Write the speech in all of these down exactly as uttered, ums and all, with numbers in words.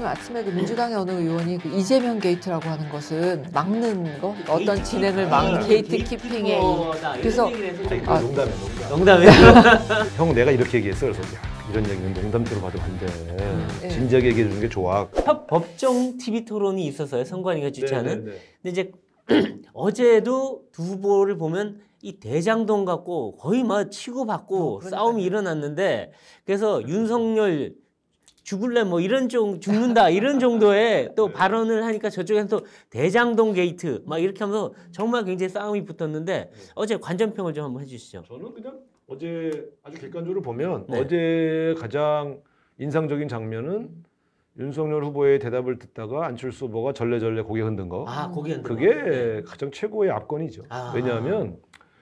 오늘 아침에 그 민주당의 어느 의원이 그 이재명 게이트라고 하는 것은 막는 거, 어떤 게이트 진행을 키핑. 막는 게이트 게이트 키핑에 키퍼다, 그래서 이런 아, 아, 농담이야, 농담. 농담이에요. 형 내가 이렇게 얘기했어. 그래서 야, 이런 얘기는 농담대로 봐도 안 돼. 네. 진지하게 얘기해 주는 게 좋아. 법, 법정 티비 토론이 있었어요. 선관위가 주최하는. 네네네. 근데 이제 어제도 두 후보를 보면 이 대장동 갖고 거의 막 치고받고 어, 그러니까요. 싸움이 일어났는데 그래서 윤석열 죽을래 뭐 이런 쪽 죽는다 이런 정도의 또 발언을 하니까 저쪽에서 또 대장동 게이트 막 이렇게 하면서 정말 굉장히 싸움이 붙었는데 어제 관전평을 좀 한번 해주시죠. 저는 그냥 어제 아주 객관적으로 보면 네. 어제 가장 인상적인 장면은 윤석열 후보의 대답을 듣다가 안철수 후보가 절레절레 고개 흔든 거. 아 고개 흔들어. 그게 네. 가장 최고의 압권이죠. 아. 왜냐하면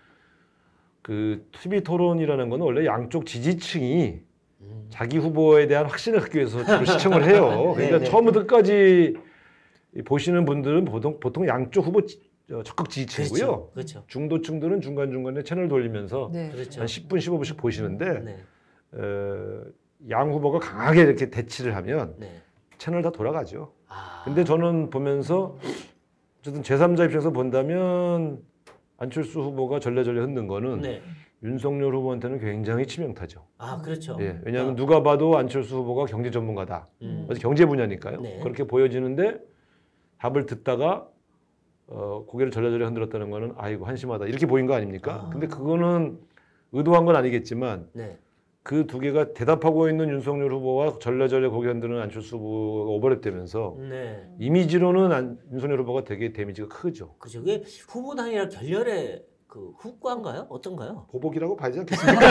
그 티비 토론이라는 거는 원래 양쪽 지지층이 음. 자기 후보에 대한 확신을 갖기 위해서 주로 시청을 해요. 그러니까 네, 네. 처음부터 끝까지 보시는 분들은 보통, 보통 양쪽 후보 지- 어, 적극 지지층이고요. 그렇죠. 그렇죠. 중도층들은 중간중간에 채널 돌리면서 네. 그렇죠. 한 십 분, 십오 분씩 보시는데 네. 어, 양 후보가 강하게 이렇게 대치를 하면 네. 채널 다 돌아가죠. 아. 근데 저는 보면서 어쨌든 제삼자 입장에서 본다면 안철수 후보가 절레절레 흔든 거는 네. 윤석열 후보한테는 굉장히 치명타죠. 아 그렇죠. 예, 왜냐하면 누가 봐도 안철수 후보가 경제 전문가다. 음. 그래서 경제 분야니까요. 네. 그렇게 보여지는데 답을 듣다가 어, 고개를 절레절레 흔들었다는 거는 아이고 한심하다 이렇게 보인 거 아닙니까? 아. 근데 그거는 의도한 건 아니겠지만 네. 그 두 개가 대답하고 있는 윤석열 후보와 절레절레 고개 흔드는 안철수 후보가 오버랩되면서 네. 이미지로는 안, 윤석열 후보가 되게 데미지가 크죠. 그죠. 그게 후보도 아니라 결렬의 그 후과인가요? 어떤가요? 보복이라고 봐야지 않겠습니까?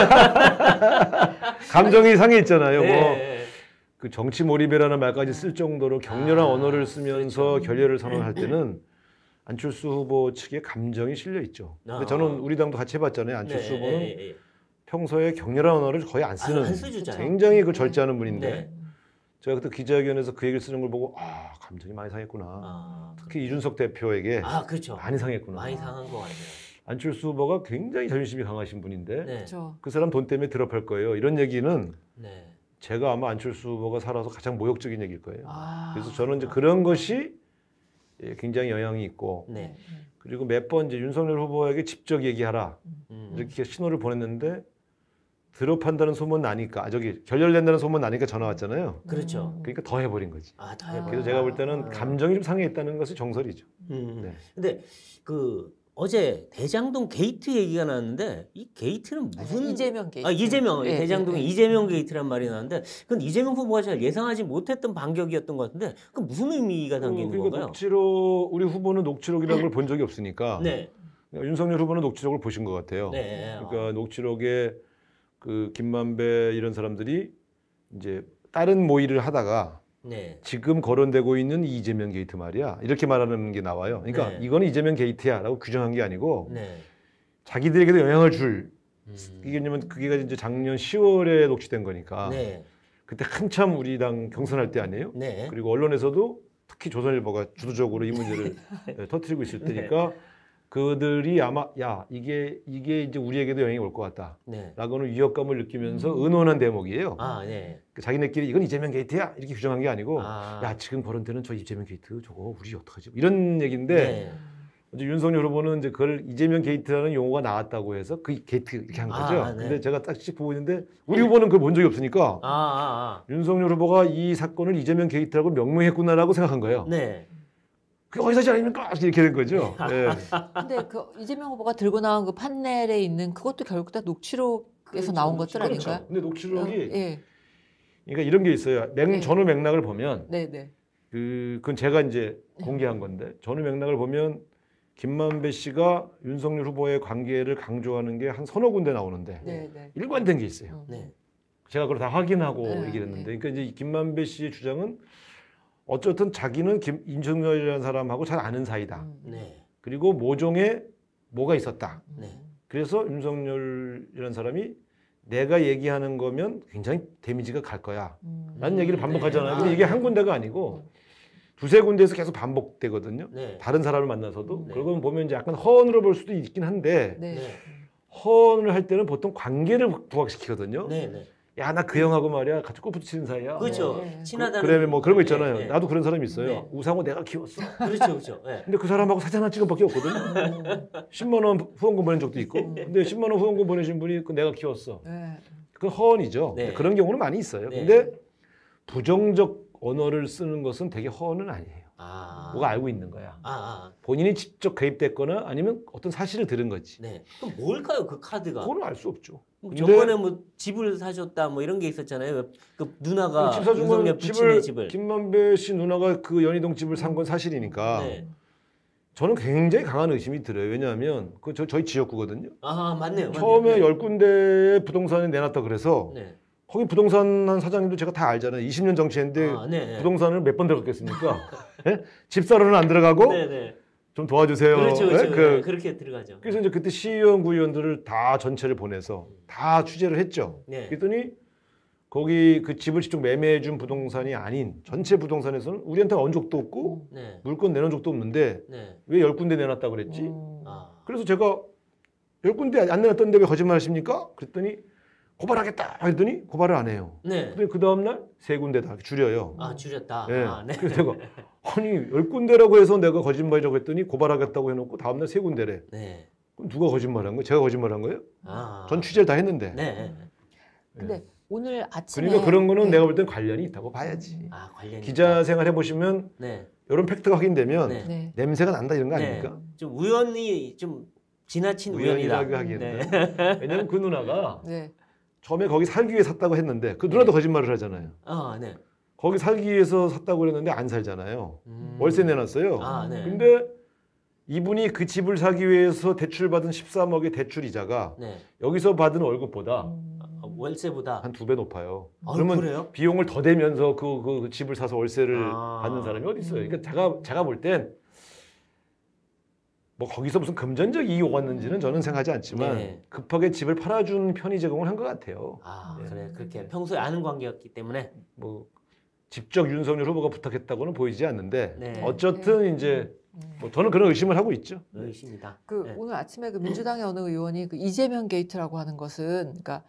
감정이 상해 있잖아요. 뭐. 네. 그 정치 몰입이라는 말까지 쓸 정도로 격렬한 아, 언어를 쓰면서 그렇죠. 결렬을 선언할 때는 안철수 후보 측에 감정이 실려 있죠. 근데 아. 저는 우리 당도 같이 해봤잖아요. 안철수 네, 후보는 네, 네. 평소에 격렬한 언어를 거의 안 쓰는 아, 안 쓰죠, 잘. 굉장히 그 절제하는 분인데 네. 제가 그때 기자회견에서 그 얘기를 쓰는 걸 보고 아 감정이 많이 상했구나. 아, 특히 이준석 대표에게 아 그렇죠. 많이 상했구나. 많이 상한 것 같아요. 안철수 후보가 굉장히 자존심이 강하신 분인데 네. 그렇죠. 그 사람 돈 때문에 드랍할 거예요. 이런 얘기는 네. 제가 아마 안철수 후보가 살아서 가장 모욕적인 얘기일 거예요. 아, 그래서 저는 이제 그런 것이 예, 굉장히 영향이 있고 네. 그리고 몇 번 이제 윤석열 후보에게 직접 얘기하라 음. 이렇게 신호를 보냈는데 드롭한다는 소문 나니까 아, 저기 결렬된다는 소문 나니까 전화 왔잖아요. 그렇죠. 그러니까 더 해버린 거지. 아, 다 아. 해봐요. 그래서 제가 볼 때는 아. 감정이 좀 상해있다는 것이 정설이죠. 음. 네. 근데 그 어제 대장동 게이트 얘기가 나왔는데 이 게이트는 무슨 이재명 게이트. 아 이재명 예, 대장동에 예, 예. 이재명 게이트란 말이 나왔는데 그건 이재명 후보가 잘 예상하지 못했던 반격이었던 것 같은데 그 무슨 의미가 담기는 그러니까 건가요? 녹취록 우리 후보는 녹취록이라는 걸 본 적이 없으니까 네. 그러니까 윤석열 후보는 녹취록을 보신 것 같아요. 네. 그러니까 녹취록에 그 김만배 이런 사람들이 이제 다른 모의를 하다가 네. 지금 거론되고 있는 이 이재명 게이트 말이야 이렇게 말하는 게 나와요. 그러니까 네. 이거는 이재명 게이트야라고 규정한 게 아니고 네. 자기들에게도 영향을 줄 음. 이게 왜냐면 그게 이제 작년 시월에 녹취된 거니까 네. 그때 한참 우리 당 경선할 때 아니에요. 네. 그리고 언론에서도 특히 조선일보가 주도적으로 이 문제를 네, 터뜨리고 있을 때니까 그들이 아마 야 이게 이게 이제 우리에게도 영향이 올 것 같다. 네. 라고는 위협감을 느끼면서 의논한 대목이에요. 아, 네. 그 자기네끼리 이건 이재명 게이트야 이렇게 규정한 게 아니고 아. 야 지금 거론되는 저 이재명 게이트 저거 우리 어떡하지 이런 얘기인데 네. 이제 윤석열 후보는 이제 그걸 이재명 게이트라는 용어가 나왔다고 해서 그 게이트 이렇게 한 거죠. 아, 네. 근데 제가 딱씩 보고 있는데 우리 후보는 그걸 본 적이 없으니까 아, 아, 윤석열 후보가 이 사건을 이재명 게이트라고 명명했구나라고 생각한 거예요. 아. 네. 그게 어디서 지 아닙니까? 이렇게 된 거죠. 네. 근데 그 이재명 후보가 들고 나온 그 판넬에 있는 그것도 결국 다 녹취록에서 나온 것들 그렇죠. 아닌가요? 근데 녹취록이 예. 그러니까 이런 게 있어요. 맥, 네. 전후 맥락을 보면 네, 네. 그 그건 제가 이제 공개한 건데 전후 맥락을 보면 김만배 씨가 윤석열 후보의 관계를 강조하는 게 한 서너 군데 나오는데 네, 네. 일관된 게 있어요. 네. 제가 그걸 다 확인하고 네, 얘기를 했는데 네. 그러니까 이제 김만배 씨의 주장은 어쨌든 자기는 김, 윤석열이라는 사람하고 잘 아는 사이다. 음. 네. 그리고 모종에 뭐가 있었다. 네. 그래서 윤석열이라는 사람이 내가 얘기하는 거면 굉장히 데미지가 갈 거야. 음. 라는 얘기를 반복하잖아요. 네. 근데 아, 이게 네. 한 군데가 아니고 두세 군데에서 계속 반복되거든요. 네. 다른 사람을 만나서도. 네. 그러고 보면 이제 약간 허언으로 볼 수도 있긴 한데 네. 네. 허언을 할 때는 보통 관계를 부각시키거든요. 네. 네. 야, 나 그 형하고 말이야 같이 골프 치는 사이야. 그렇죠. 네. 친하다는. 그래 뭐 그런 거 있잖아요. 네, 네. 나도 그런 사람이 있어요. 네. 우상호 내가 키웠어. 그렇죠, 그렇죠. 네. 근데 그 사람하고 사진 하나 찍은밖에 없거든. 십만 원 후원금 보낸 적도 있고. 근데 십만 원 후원금 보내신 분이 그 내가 키웠어. 네. 그건 허언이죠. 네. 그런 경우는 많이 있어요. 네. 근데 부정적 언어를 쓰는 것은 되게 허언은 아니에요. 아. 뭐가 알고 있는 거야. 아, 아. 본인이 직접 개입됐거나 아니면 어떤 사실을 들은 거지. 네. 그럼 뭘까요, 그 카드가? 그거는 알 수 없죠. 뭐 근데 저번에 뭐 집을 사줬다 뭐 이런 게 있었잖아요. 그 누나가 집 사준 윤석열 건 부친의 집을, 집을. 김만배 씨 누나가 그 연희동 집을 산 건 사실이니까 네. 저는 굉장히 강한 의심이 들어요. 왜냐하면 그 저, 저희 지역구거든요. 아, 맞네요. 맞네요. 처음에 네. 열 군데 부동산에 내놨다 그래서 네. 거기 부동산 한 사장님도 제가 다 알잖아요. 이십 년 정치했는데 아, 네, 네. 부동산을 몇 번 들어갔겠습니까? 예? 집사로는 안 들어가고 네, 네. 좀 도와주세요. 그렇죠, 그렇죠. 예? 그, 네, 그렇게 들어가죠. 그래서 이제 그때 시의원, 구의원들을 다 전체를 보내서 다 취재를 했죠. 네. 그랬더니 거기 그 집을 직접 매매해준 부동산이 아닌 전체 부동산에서는 우리한테 얹은 적도 없고 네. 물건 내놓은 적도 없는데 네. 왜 열 군데 내놨다 그랬지? 음. 아. 그래서 제가 열 군데 안 내놨던데 왜 거짓말 하십니까? 그랬더니 고발하겠다 했더니 고발을 안 해요. 네. 근데 그 다음날 세 군데 다 줄여요. 아, 줄였다. 네. 아, 네. 그래서 내가 아니 열 군데라고 해서 내가 거짓말이라고 했더니 고발하겠다고 해놓고 다음날 세 군데래. 네. 그럼 누가 거짓말한 거예요? 제가 거짓말한 거예요? 아. 전 취재를 다 했는데. 네. 근데 오늘 아침에 그러니까 그런 거는 네. 내가 볼 땐 관련이 있다고 봐야지. 아, 관련이. 기자 생활 해보시면 네. 이런 팩트가 확인되면 네. 네. 냄새가 난다 이런 거 네. 아닙니까? 좀 우연히 좀 지나친 우연이다. 우연이라고 하기에는. 네. 왜냐면 그 누나가 네. 처음에 거기 살기 위해 샀다고 했는데 그 누나도 거짓말을 하잖아요. 아, 네. 거기 살기 위해서 샀다고 그랬는데 안 살잖아요. 음. 월세 내놨어요. 아, 네. 근데 이분이 그 집을 사기 위해서 대출받은 십삼억의 대출 이자가 네. 여기서 받은 월급보다 음. 아, 월세보다. 한 두 배 높아요. 아, 그러면 그래요? 비용을 더 대면서 그, 그, 그 집을 사서 월세를 아. 받는 사람이 어디 있어요? 그러니까 제가 제가 볼 땐 뭐 거기서 무슨 금전적 이익이 왔는지는 저는 생각하지 않지만 네. 급하게 집을 팔아준 편의 제공을 한 것 같아요. 아, 네. 그래. 그렇게 평소에 아는 관계였기 때문에. 뭐 직접 윤석열 후보가 부탁했다고는 보이지 않는데 네. 어쨌든 이제 뭐 저는 그런 의심을 하고 있죠. 의심이다. 그 네. 오늘 아침에 그 민주당의 어느 의원이 그 이재명 게이트라고 하는 것은 그러니까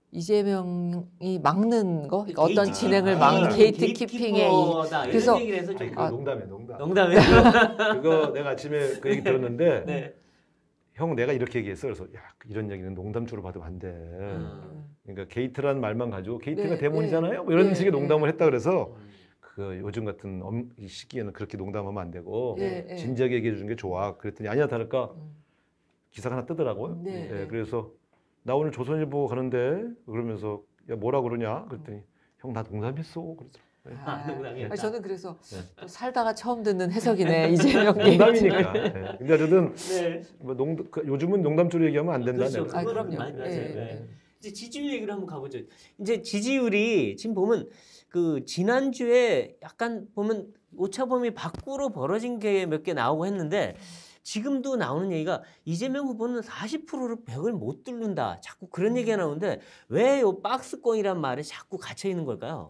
이재명이 막는 거, 그러니까 어떤 게이트 진행을 키핑. 막는 아, 게이트 게이트 키핑의 이- 키퍼다. 그래서- 이런 얘기를 해서 아니, 좀 그거 아. 농담이에요, 농담. 농담에. 그거 내가 아침에 그 얘기 들었는데 네. 형 내가 이렇게 얘기했어. 그래서 야 이런 얘기는 농담주로 받으면 안 돼. 음. 그러니까 게이트라는 말만 가지고 게이트가 네, 대문이잖아요. 뭐 이런 네, 식의 네. 농담을 했다 그래서 음. 그 요즘 같은 엄, 이 시기에는 그렇게 농담하면 안 되고 네, 네. 진지하게 얘기해 주는 게 좋아. 그랬더니 아니야 다를까 음. 기사가 하나 뜨더라고요. 네, 예, 네. 그래서 나 오늘 조선일보 가는데 그러면서 야 뭐라 그러냐 그랬더니 형 나 농담했어. 그러더라고요. 예. 아, 농담이었다. 아니, 저는 그래서 네. 또 살다가 처음 듣는 해석이네 이재명 게이트. 농담이니까. 예. 근데 어쨌든 네. 뭐 농, 그 요즘은 농담조로 얘기하면 안 된다. 그렇죠. 내가. 아 그거는 그럼요. 많이 맞아요. 예, 네. 예. 이제 지지율 얘기를 한번 가보죠. 이제 지지율이 지금 보면 그 지난주에 약간 보면 오차범위 밖으로 벌어진 게 몇 개 나오고 했는데 지금도 나오는 얘기가 이재명 후보는 사십 퍼센트를 백을 못 뚫는다. 자꾸 그런 얘기가 나오는데 왜 이 박스권이란 말에 자꾸 갇혀 있는 걸까요?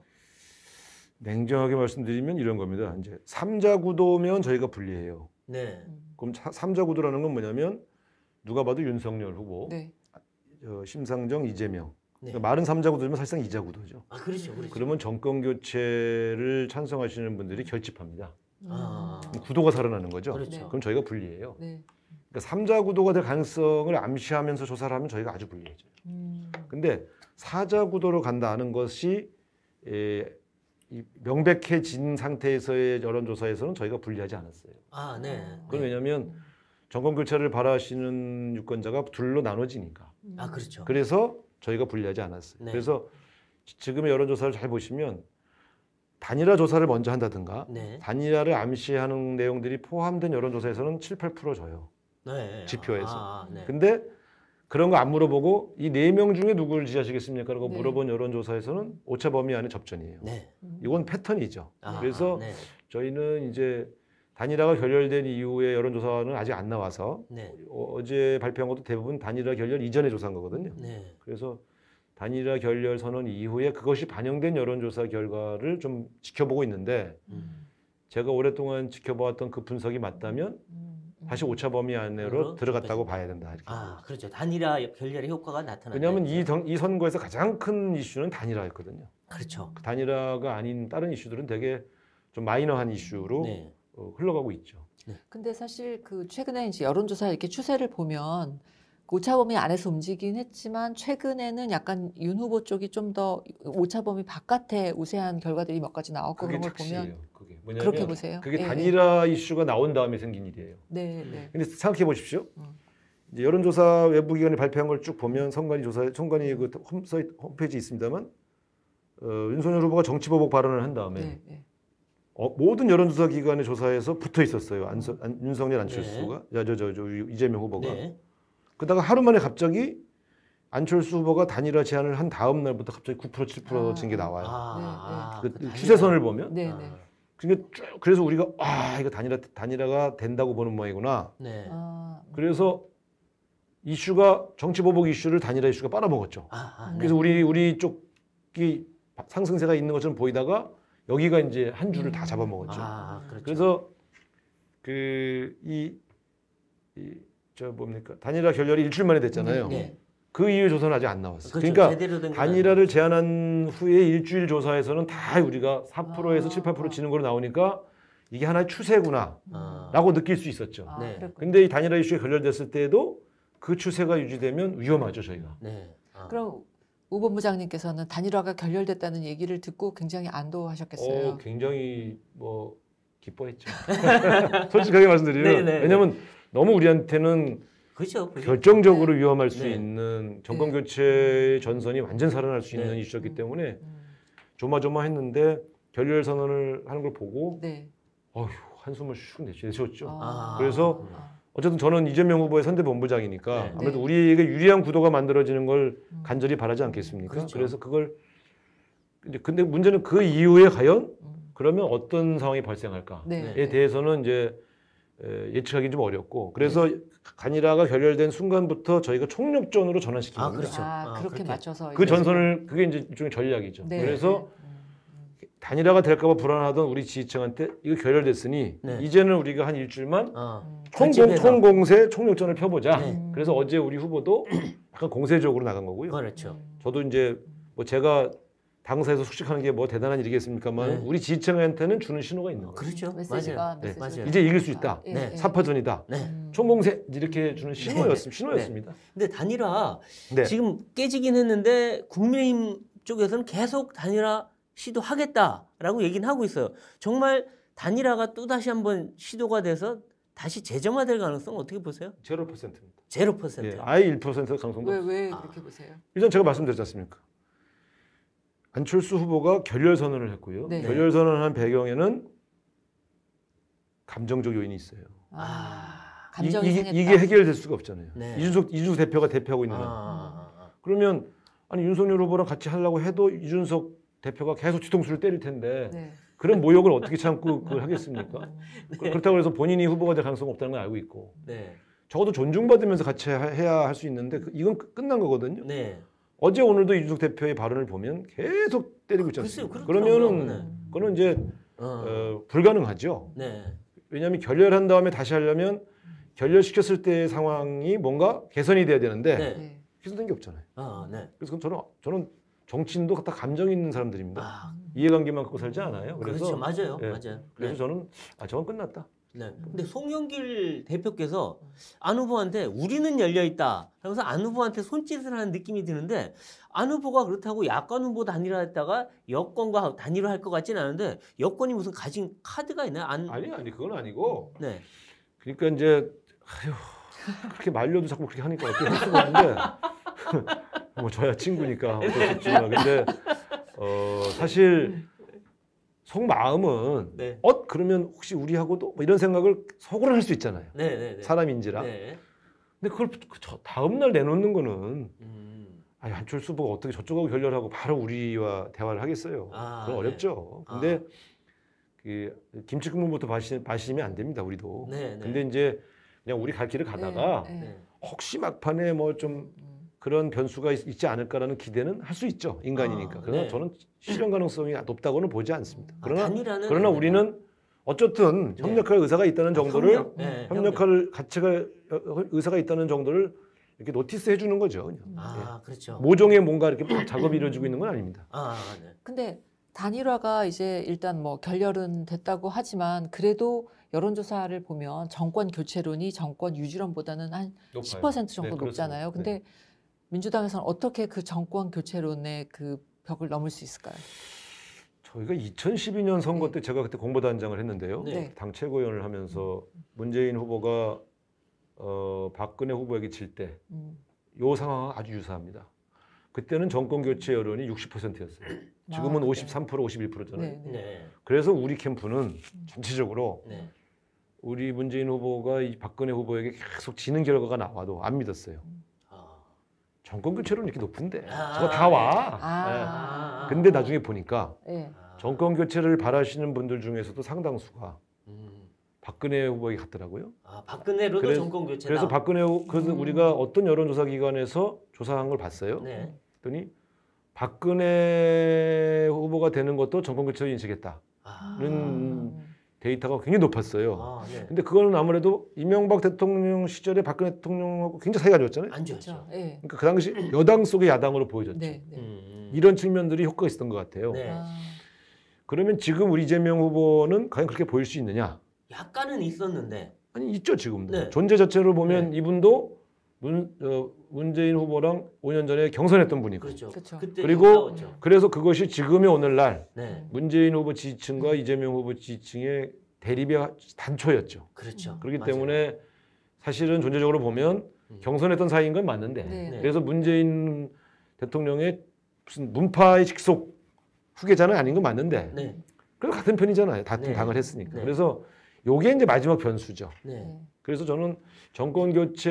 냉정하게 말씀드리면 이런 겁니다. 이제 삼자 구도면 저희가 불리해요. 네. 그럼 차- 삼자 구도라는 건 뭐냐면 누가 봐도 윤석열 후보, 네. 어, 심상정, 이재명. 네. 그러니까 말은 삼자 구도지만 사실상 이자 구도죠. 아 그렇죠, 그렇죠. 그러면 정권 교체를 찬성하시는 분들이 결집합니다. 아, 그럼 구도가 살아나는 거죠. 그렇죠. 네. 그럼 저희가 불리해요. 네. 그러니까 삼자 구도가 될 가능성을 암시하면서 조사를 하면 저희가 아주 불리해져요. 음. 근데 사자 구도로 간다는 것이 에, 이 명백해진 상태에서의 여론조사에서는 저희가 불리하지 않았어요. 아, 네. 그건 네. 왜냐하면 정권 교체를 바라시는 유권자가 둘로 나눠지니까. 아 그렇죠. 그래서 저희가 불리하지 않았어요. 네. 그래서 지- 지금의 여론조사를 잘 보시면 단일화 조사를 먼저 한다든가 네. 단일화를 암시하는 내용들이 포함된 여론조사에서는 칠, 팔 퍼센트 줘요. 네. 지표에서. 아, 네. 근데 그런 거 안 물어보고 이 네 명 중에 누구를 지지하시겠습니까? 라고 네. 물어본 여론조사에서는 오차 범위 안에 접전이에요. 네. 이건 패턴이죠. 아, 그래서 네. 저희는 이제 단일화가 결렬된 이후에 여론조사는 아직 안 나와서 네. 어, 어제 발표한 것도 대부분 단일화 결렬 이전에 조사한 거거든요. 네. 그래서 단일화 결렬 선언 이후에 그것이 반영된 여론조사 결과를 좀 지켜보고 있는데 음. 제가 오랫동안 지켜보았던 그 분석이 맞다면 음. 다시 오차 범위 안으로 음. 들어갔다고 봐야 된다. 이렇게. 아, 그렇죠. 단일화 결렬의 효과가 나타난다. 왜냐하면 이, 정- 이 선거에서 가장 큰 이슈는 단일화였거든요. 그렇죠. 그 단일화가 아닌 다른 이슈들은 되게 좀 마이너한 이슈로 네. 어, 흘러가고 있죠. 근데 사실 그 최근에 이제 여론조사 이렇게 추세를 보면 오차범위 안에서 움직이긴 했지만 최근에는 약간 윤 후보 쪽이 좀 더 오차범위 바깥에 우세한 결과들이 몇 가지 나왔고 그게 그런 걸 보면 착시예요. 그게 뭐냐면 그렇게 보세요. 그게 예, 단일화 이슈가 나온 다음에 생긴 일이에요. 네, 네. 근데 생각해 보십시오. 음. 이제 여론조사 외부 기관이 발표한 걸 쭉 보면 선관위 조사, 선관위 그 홈, 사이트, 홈페이지 있습니다만 어, 윤석열 후보가 정치보복 발언을 한 다음에 네, 네. 어, 모든 여론조사 기관의 조사에서 붙어 있었어요. 안서, 안, 윤석열 안철수가, 야, 저, 저, 저, 이재명 후보가. 네. 그러다가 하루 만에 갑자기 안철수 후보가 단일화 제안을 한 다음 날부터 갑자기 구 퍼센트 칠 퍼센트 친 게 나와요. 아, 그 그 단일화. 추세선을 보면. 네, 아, 네. 그러니까 쭉 그래서 우리가 아 이거 단일화 단일화가 된다고 보는 모양이구나. 네. 아, 그래서 이슈가 정치 보복 이슈를 단일화 이슈가 빨아먹었죠. 아, 아, 네. 그래서 우리 우리 쪽이 상승세가 있는 것처럼 보이다가 여기가 이제 한 줄을 다 잡아먹었죠. 아, 그렇죠. 그래서 그이 이, 저 뭡니까 단일화 결렬이 일주일 만에 됐잖아요. 네. 그 이후 조사는 아직 안 나왔어요. 그렇죠. 그러니까 제대로 된 건 단일화를 제안한 후에 일주일 조사에서는 다 우리가 사 퍼센트에서 아. 칠, 팔 퍼센트 지는 걸로 나오니까 이게 하나의 추세구나라고 아. 느낄 수 있었죠. 아, 네. 그랬군요. 근데 이 단일화 이슈가 결렬됐을 때에도 그 추세가 유지되면 위험하죠, 저희가. 네. 아. 그럼 우 본부장님께서는 단일화가 결렬됐다는 얘기를 듣고 굉장히 안도하셨겠어요. 어, 굉장히 뭐 기뻐했죠. 솔직하게 말씀드리면 네, 네, 네. 왜냐하면 너무 우리한테는 그렇죠. 그렇죠. 결정적으로 위험할 수 네. 있는 정권 네. 교체의 전선이 완전 살아날 수 있는 네. 이슈였기 때문에 음, 조마조마했는데 결렬 선언을 하는 걸 보고 네. 어휴 한숨을 슉 내쉬었죠. 아. 그래서 아. 어쨌든 저는 이재명 후보의 선대본부장이니까 네. 아무래도 네. 우리에게 유리한 구도가 만들어지는 걸 음. 간절히 바라지 않겠습니까? 그렇죠. 그래서 그걸 이제 근데 문제는 그 이후에 과연 음. 그러면 어떤 상황이 발생할까에 네. 네. 대해서는 이제 에, 예측하기는 좀 어렵고 그래서 단일화가 결렬된 순간부터 저희가 총력전으로 전환시키는 아, 거예요. 그렇죠. 아, 아, 그렇게 그렇게. 맞춰서 그 이제 전선을 그게 이제 일종의 전략이죠. 네. 그래서 네. 음, 단일화가 될까봐 불안하던 우리 지지층한테 이거 결렬됐으니 네. 이제는 우리가 한 일주일만 어. 음. 총공, 결집해서. 총공세 총력전을 펴보자. 네. 그래서 어제 우리 후보도 약간 공세적으로 나간 거고요. 그렇죠. 음. 저도 이제 뭐 제가 당사에서 숙식하는 게 뭐 대단한 일이겠습니까만 네. 우리 지지층한테는 주는 신호가 있는 거예요. 그렇죠. 메시지가 맞아요. 네. 메시지가 맞아요. 이제 이길 수 있다. 예, 네. 예. 사파전이다. 네. 음. 총공세 이렇게 주는 신호였습니다. 신호였습니다. 근데 단일화 네. 지금 깨지긴 했는데 국민의힘 쪽에서는 계속 단일화 시도하겠다라고 얘기는 하고 있어요. 정말 단일화가 또 다시 한번 시도가 돼서 다시 재점화될 가능성 어떻게 보세요? 제로 퍼센트입니다. 제로 퍼센트. 예, 아예 일 퍼센트 가능성도 왜, 없어요. 왜 아. 그렇게 보세요? 일단 제가 말씀드렸지 않습니까? 안철수 후보가 결렬 선언을 했고요. 네. 결렬 선언한 배경에는 감정적 요인이 있어요. 아, 이, 감정이 이게, 상했다. 이게 해결될 수가 없잖아요. 네. 이준석 이준석 대표가 대표하고 있는 아, 한. 아, 아, 아. 그러면 아니 윤석열 후보랑 같이 하려고 해도 이준석 대표가 계속 뒤통수를 때릴 텐데 네. 그런 모욕을 어떻게 참고 그걸 하겠습니까? 음. 그- 그렇다고 해서 본인이 후보가 될 가능성이 없다는 걸 알고 있고 네. 적어도 존중받으면서 같이 하- 해야 할 수 있는데 그- 이건 끝- 끝난 거거든요. 네. 어제 오늘도 이준석 대표의 발언을 보면 계속 때리고 있지 글쎄요, 않습니까? 그렇더라고요. 그러면은 네. 그거는 이제 어. 어, 불가능하죠. 네. 왜냐하면 결렬한 다음에 다시 하려면 결렬시켰을 때의 상황이 뭔가 개선이 돼야 되는데 네. 네. 개선된 게 없잖아요. 아, 네. 그래서 저는 저는 정치인도 다 감정이 있는 사람들입니다. 아, 이해관계만 갖고 살지 않아요. 그렇죠. 그래서 맞아요. 예. 맞아요. 그래서 네. 저는 아 저건 끝났다. 네. 근데 송영길 대표께서 안 후보한테 우리는 열려 있다. 하면서 안 후보한테 손짓을 하는 느낌이 드는데 안 후보가 그렇다고 야권 후보 단일화했다가 여권과 단일화할 것 같지는 않은데 여권이 무슨 가진 카드가 있나요? 안. 아니 아니 그건 아니고 네. 그러니까 이제 아휴 그렇게 말려도 자꾸 그렇게 하니까 어떻게 할 수가 없는데 뭐 저야 친구니까 어쩔 수 없지만 근데 어 사실 속마음은 네. 어 그러면 혹시 우리하고도 뭐 이런 생각을 속으로 할 수 있잖아요. 네, 네, 네. 사람인지라. 네. 근데 그걸 그 저 다음 날 내놓는 거는 음. 아니 안철수 후보가 어떻게 저쪽하고 결렬하고 바로 우리와 대화를 하겠어요. 아, 그건 네. 어렵죠. 근데 그 김치 국물부터 마시, 마시면 안 됩니다. 우리도. 네, 네. 근데 이제 그냥 우리 갈 길을 가다가 네, 네. 네. 혹시 막판에 뭐 좀 음. 그런 변수가 있, 있지 않을까라는 기대는 할 수 있죠. 인간이니까. 아, 그러나 네. 저는 실현 가능성이 높다고는 보지 않습니다. 아, 그러나 단일화는 그러나 안 된다. 우리는 어쨌든 네. 협력할 의사가 있다는 정도를 협력. 네, 협력할 가치가 의사가 있다는 정도를 이렇게 노티스해 주는 거죠. 그냥. 아, 그렇죠. 모종의 뭔가 이렇게 막 작업이 이루어지고 있는 건 아닙니다. 아, 네. 근데 단일화가 이제 일단 뭐 결렬은 됐다고 하지만 그래도 여론조사를 보면 정권 교체론이 정권 유지론보다는 한 높아요. 십 퍼센트 정도 네, 높잖아요. 그렇습니다. 근데 민주당에서는 어떻게 그 정권 교체론의 그 벽을 넘을 수 있을까요? 저희가 이천십이 년 선거 네. 때 제가 그때 공보단장을 했는데요. 네. 당 최고위원을 하면서 문재인 후보가 어, 박근혜 후보에게 질 때 요 음. 상황은 아주 유사합니다. 그때는 정권 교체 여론이 육십 퍼센트였어요. 지금은 아, 네. 오십삼 퍼센트, 오십일 퍼센트잖아요. 네, 네. 네. 그래서 우리 캠프는 전체적으로 네. 우리 문재인 후보가 이 박근혜 후보에게 계속 지는 결과가 나와도 안 믿었어요. 아. 정권 교체론 이렇게 높은데 아, 저거 다 와. 아. 네. 아. 근데 나중에 보니까 네. 아. 정권 교체를 바라시는 분들 중에서도 상당수가 음. 박근혜 후보에게 갔더라고요. 아, 박근혜로도 그래서- 정권 교체다. 그래서 박근혜 후 그래서 음. 우리가 어떤 여론조사 기관에서 조사한 걸 봤어요. 네. 그랬더니 박근혜 후보가 되는 것도 정권 교체로 인식했다는 아. 음. 데이터가 굉장히 높았어요. 아, 네. 근데 그거는 아무래도 이명박 대통령 시절에 박근혜 대통령하고 굉장히 사이가 좋았잖아요. 안 그렇죠. 좋았죠. 네. 그러니까 그 당시 여당 속의 야당으로 보여졌죠. 네. 네. 음. 이런 측면들이 효과가 있었던 것 같아요. 네. 아. 그러면 지금 우리 이재명 후보는 과연 그렇게 보일 수 있느냐? 약간은 있었는데. 아니 있죠 지금도. 네. 존재 자체로 보면 네. 이분도 문, 어, 문재인 후보랑 오 년 전에 경선했던 분이고. 그렇죠. 그렇죠. 그때 그리고 싸웠죠. 그래서 그것이 지금의 오늘날 네. 문재인 후보 지지층과 이재명 후보 지지층의 대립의 단초였죠. 그렇죠. 그렇기 맞아요. 때문에 사실은 존재적으로 보면 음. 경선했던 사이인 건 맞는데 네. 네. 그래서 문재인 대통령의 무슨 문파의 직속 후계자는 아닌 건 맞는데 네. 그래도 같은 편이잖아요. 같은 네. 당을 했으니까. 네. 그래서 요게 이제 마지막 변수죠. 네. 네. 그래서 저는 정권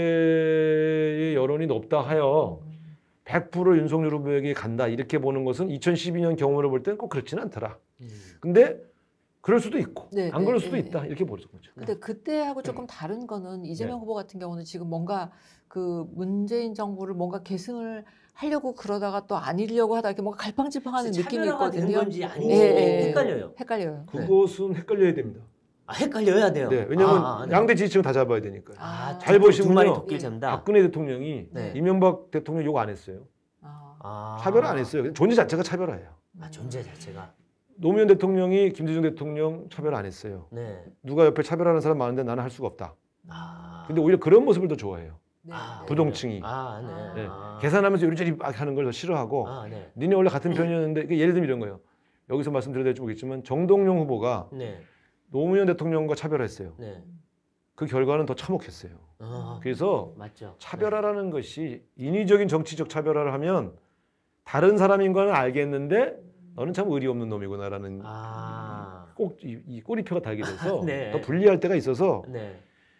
교체의 여론이 높다 하여 백 퍼센트 윤석열 후보에게 간다 이렇게 보는 것은 이천십이 년 경험으로 볼 때는 꼭 그렇지는 않더라. 음. 근데 그럴 수도 있고 네, 안 네, 그럴 수도 네. 있다 이렇게 보는 거죠. 근데 그때하고 조금 다른 거는 이재명 네. 후보 같은 경우는 지금 뭔가 그 문재인 정부를 뭔가 계승을 하려고 그러다가 또 아니려고 하다 이렇게 뭔가 갈팡질팡하는 느낌이 차별화가 된 있거든요. 건지 아닌지 예, 예, 예. 헷갈려요. 헷갈려요. 네. 그것은 헷갈려야 됩니다. 아, 헷갈려야 돼요. 네, 왜냐하면 아, 아, 네. 양대 지지층 다 잡아야 되니까요. 아, 잘 두- 보시면요. 두 마리 토끼를 잡는다. 박근혜 대통령이 네. 이명박 대통령 욕 안 했어요. 아, 아. 차별 안 했어요. 존재 자체가 차별화예요. 아, 존재 자체가. 노무현 대통령이 김대중 대통령 차별 안 했어요. 네. 누가 옆에 차별하는 사람 많은데 나는 할 수가 없다. 아. 근데 오히려 그런 모습을 더 좋아해요. 네, 아, 네. 부동층이. 아, 네. 네. 아. 계산하면서 요리조리 막 하는 걸 더 싫어하고 아, 네. 니네 원래 같은 편이었는데 이게 예를 들면 이런 거예요. 여기서 말씀드려야 될지 모르겠지만 정동영 후보가 네. 노무현 대통령과 차별했어요. 네. 그 결과는 더 참혹했어요. 아, 그래서 맞죠. 차별화라는 것이 인위적인 정치적 차별화를 하면 다른 사람인 거는 알겠는데 너는 참 의리 없는 놈이구나라는 네. 아. 꼭 이 꼬리표가 달게 돼서 네. 더 불리할 때가 있어서 네.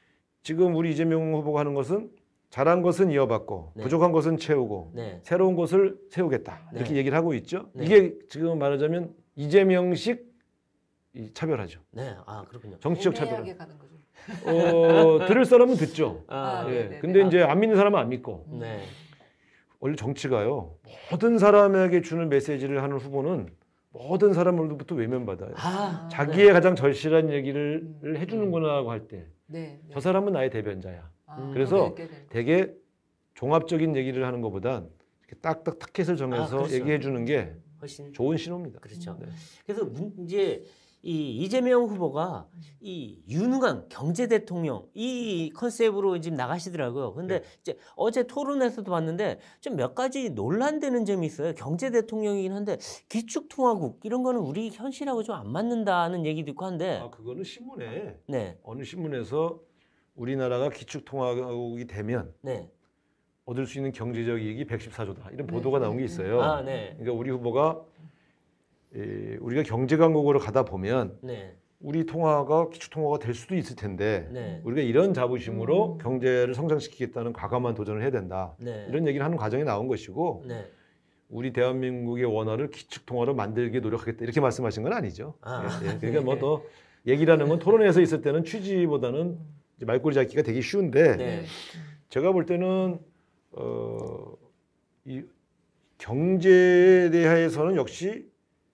지금 우리 이재명 후보가 하는 것은 잘한 것은 이어받고 네. 부족한 것은 채우고 네. 새로운 것을 세우겠다 이렇게 네. 얘기를 하고 있죠. 네. 이게 지금 말하자면 이재명식 이 차별하죠. 네. 아, 그렇군요. 정치적 차별화. 애매하게 가는 거죠. 어, 들을 사람은 듣죠. 아, 아, 예. 네, 네, 근데 네. 이제 안 믿는 사람은 안 믿고 네. 원래 정치가요 모든 사람에게 주는 메시지를 하는 후보는 모든 사람으로부터 외면받아요. 아, 자기의 가장 절실한 얘기를 음. 해주는구나라고 할 때 저 네, 네. 사람은 나의 대변자야. 아, 음. 그래서 그렇게 되는 되게 종합적인 얘기를 하는 것보단 이렇게 딱딱 타켓을 정해서 아, 그렇죠. 얘기해 주는 게 훨씬 좋은 신호입니다. 그렇죠. 네. 그래서 문- 이제 이 이재명 후보가 이 유능한 경제 대통령 이 컨셉으로 지금 나가시더라고요. 근데 네. 이제 어제 토론에서도 봤는데 좀 몇 가지 논란되는 점이 있어요. 경제 대통령이긴 한데 기축통화국 이런 거는 우리 현실하고 좀 안 맞는다는 얘기도 있고 한데 아 그거는 신문에 네, 어느 신문에서 우리나라가 기축통화국이 되면 네, 얻을 수 있는 경제적 이익이 백십사조다 이런 네, 보도가 네, 나온 게 네. 있어요. 아, 네, 그러니까 우리 후보가 에, 우리가 경제 강국으로 가다 보면 네, 우리 통화가 기축통화가 될 수도 있을 텐데 네, 우리가 이런 자부심으로 음. 경제를 성장시키겠다는 과감한 도전을 해야 된다. 네, 이런 얘기를 하는 과정이 나온 것이고 네. 우리 대한민국의 원화를 기축통화로 만들기 노력하겠다 이렇게 말씀하신 건 아니죠. 아. 예, 예. 그러니까 뭐 더 얘기라는 건 토론에서 있을 때는 취지보다는 이제 말꼬리 잡기가 되게 쉬운데 네. 제가 볼 때는 어, 이 경제에 대해서는 역시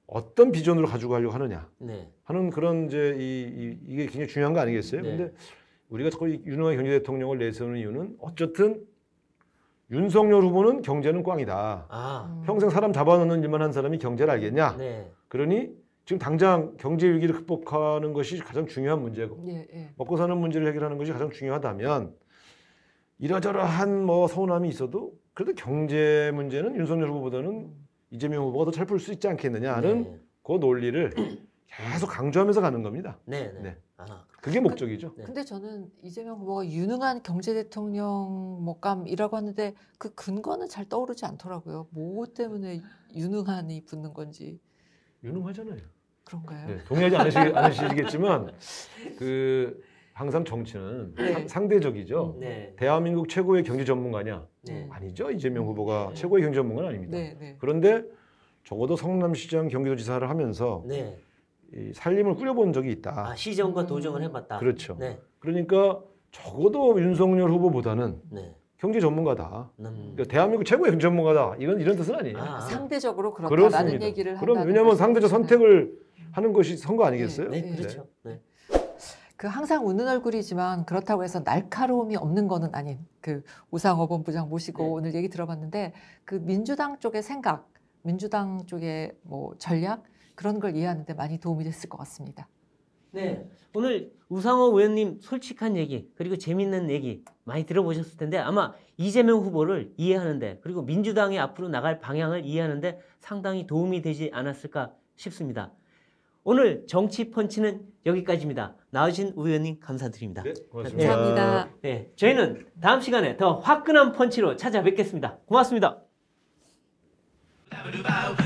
어떤 비전으로 가지고 가려고 하느냐 네. 하는 그런 이제 이, 이, 이게 굉장히 중요한 거 아니겠어요? 네. 근데 우리가 자꾸 이 윤석열 경제 대통령을 내세우는 이유는 어쨌든 윤석열 후보는 경제는 꽝이다. 아, 음. 평생 사람 잡아놓는 일만 한 사람이 경제를 알겠냐? 네. 그러니 지금 당장 경제 위기를 극복하는 것이 가장 중요한 문제고 예, 예. 먹고 사는 문제를 해결하는 것이 가장 중요하다면 이러저러한 뭐 서운함이 있어도 그래도 경제 문제는 윤석열 후보보다는 이재명 후보가 더 잘 풀 수 있지 않겠느냐는 네. 그 논리를 계속 강조하면서 가는 겁니다. 네. 네. 네. 아, 그게 목적이죠. 네. 근데 저는 이재명 후보가 유능한 경제 대통령 뭐감이라고 하는데 그 근거는 잘 떠오르지 않더라고요. 뭐 때문에 유능한이 붙는 건지 유능하잖아요. 그런가요? 네, 동의하지 않으시, 않으시겠지만 그 항상 정치는 네. 상- 상대적이죠. 네. 대한민국 최고의 경제 전문가냐? 네. 아니죠. 이재명 후보가 네. 최고의 경제 전문가는 아닙니다. 네, 네. 그런데 적어도 성남시장 경기도지사를 하면서 네. 이 살림을 꾸려본 적이 있다. 아, 시정과 음. 도정을 해봤다. 그렇죠. 네. 그러니까 적어도 윤석열 후보보다는 네. 경제 전문가다. 음. 그러니까 대한민국 최고의 경제 전문가다. 이런 이런 뜻은 아니에요. 아, 상대적으로 그렇다라는 그렇습니다. 얘기를 그럼 한다는 왜냐하면 상대적 말씀이시잖아요. 선택을 하는 것이 선거 아니겠어요? 네, 네. 그렇죠. 네. 그 항상 웃는 얼굴이지만 그렇다고 해서 날카로움이 없는 거는 아닌 그 우상호 본부장 모시고 네. 오늘 얘기 들어봤는데 그 민주당 쪽의 생각, 민주당 쪽의 뭐 전략 그런 걸 이해하는데 많이 도움이 됐을 것 같습니다. 네. 오늘 우상호 의원님 솔직한 얘기 그리고 재밌는 얘기 많이 들어보셨을 텐데 아마 이재명 후보를 이해하는데 그리고 민주당이 앞으로 나갈 방향을 이해하는데 상당히 도움이 되지 않았을까 싶습니다. 오늘 정치 펀치는 여기까지입니다. 나와주신 의원님 감사드립니다. 네, 고맙습니다. 감사합니다. 네, 저희는 다음 시간에 더 화끈한 펀치로 찾아뵙겠습니다. 고맙습니다.